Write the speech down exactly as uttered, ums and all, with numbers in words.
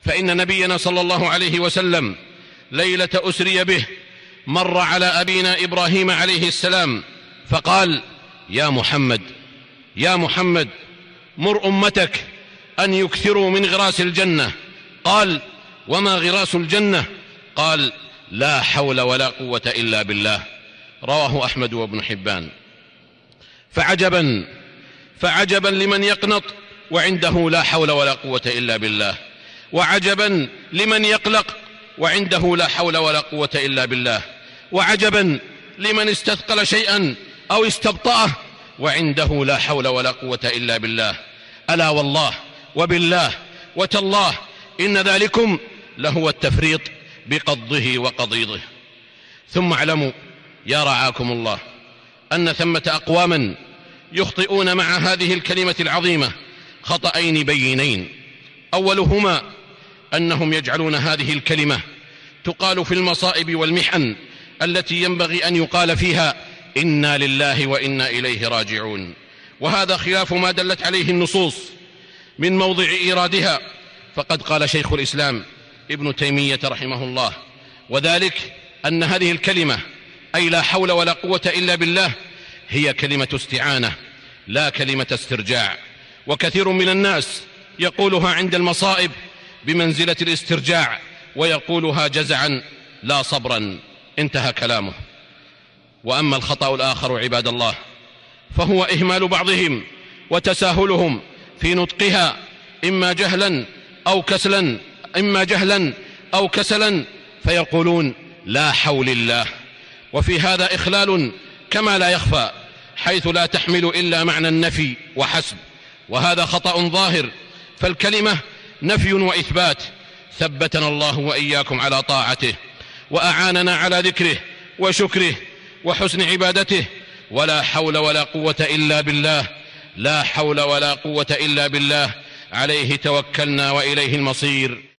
فإن نبينا صلى الله عليه وسلم ليلة أسري به مر على أبينا إبراهيم عليه السلام فقال: يا محمد يا محمد مر أمتك أن يكثروا من غراس الجنة. قال: وما غراس الجنة؟ قال: لا حول ولا قوة إلا بالله. رواه أحمد وابن حبان. فعجبا فعجبا لمن يقنط وعنده لا حول ولا قوة إلا بالله، وعجبا لمن يقلق وعنده لا حول ولا قوة إلا بالله، وعجبا لمن استثقل شيئا أو استبطأه وعنده لا حول ولا قوة إلا بالله. ألا والله وبالله وتالله إن ذلكم لهو التفريط بقضه وقضيضه. ثم اعلموا يا رعاكم الله أن ثمة أقواما يخطئون مع هذه الكلمة العظيمة خطأين بينين. أولهما أنهم يجعلون هذه الكلمة تقال في المصائب والمحن التي ينبغي أن يقال فيها إنا لله وإنا إليه راجعون، وهذا خلاف ما دلت عليه النصوص من موضع إيرادها. فقد قال شيخ الإسلام ابن تيمية رحمه الله: وذلك أن هذه الكلمة أي لا حول ولا قوة إلا بالله هي كلمة استعانة لا كلمة استرجاع، وكثير من الناس يقولها عند المصائب بمنزلة الاسترجاع ويقولها جزعا لا صبرا. انتهى كلامه. وأما الخطأ الآخر عباد الله فهو إهمال بعضهم وتساهلهم في نطقها، إما جهلا أو كسلا إما جهلا أو كسلا فيقولون لا حول الله، وفي هذا إخلال كما لا يخفى، حيث لا تحمل إلا معنى النفي وحسب، وهذا خطأ ظاهر. فالكلمة نفي وإثبات. ثبتنا الله وإياكم على طاعته وأعاننا على ذكره وشكره وحسن عبادته. ولا حول ولا قوة إلا بالله، لا حول ولا قوة إلا بالله، عليه توكلنا وإليه المصير.